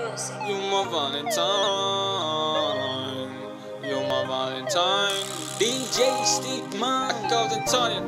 music. You my Valentine, you my Valentine. DJ Steveman, Kalz Antonio,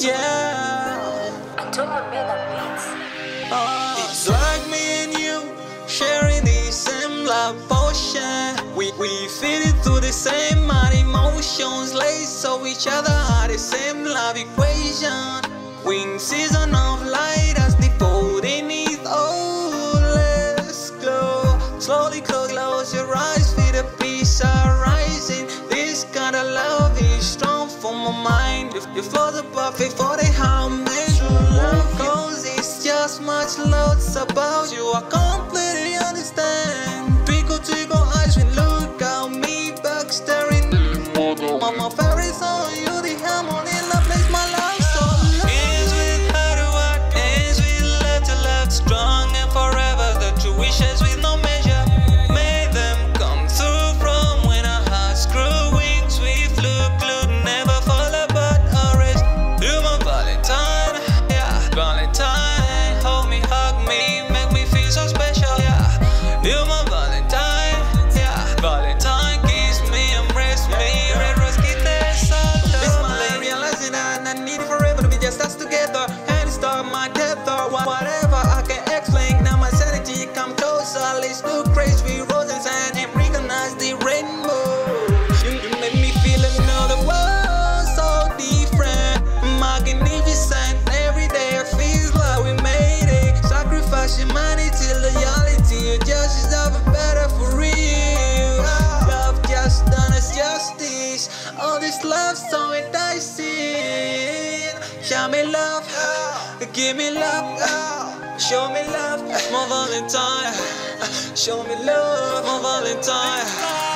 Yeah. Antonio made the beats. It's like me and you sharing the same love potion. We feel it through the same mad emotions. Lace of each other are the same love equation. Wing season of light as the folding is let's glow. Slowly close your eyes, feel the peace arising. This kind of love is strong for my mind. You float above it for the harmony. Love goes, it's just much love. It's about you, I completely understand. Twinkle eyes when look at me back staring. My favorite's on you, the harmony love makes my life so low. Ends with heart to heart, ends with love to love. Strong and forever, the two wishes with no measure. Made them come through from when our hearts grew wings. We flew, glued, never fall apart or rest. You're my Valentine, yeah, Valentine. Hold me, hug me, make me feel so special, yeah. You're my Valentine, yeah, Valentine. Kiss me, embrace me, red rose kiss that soul. This my realizing I need it forever to be just us together. And start my death or whatever I can explain. Now my sanity come closer. Let's look crazy with roses and recognize the rainbow. You make me feel another world so different, magnificent. Every day I feel like we made it. Sacrifice humanity, loyalty. You just deserve it better for real. Love just done us justice. All this love so enticing. Show me love, give me love. Show me love, my Valentine. Show me love, my Valentine.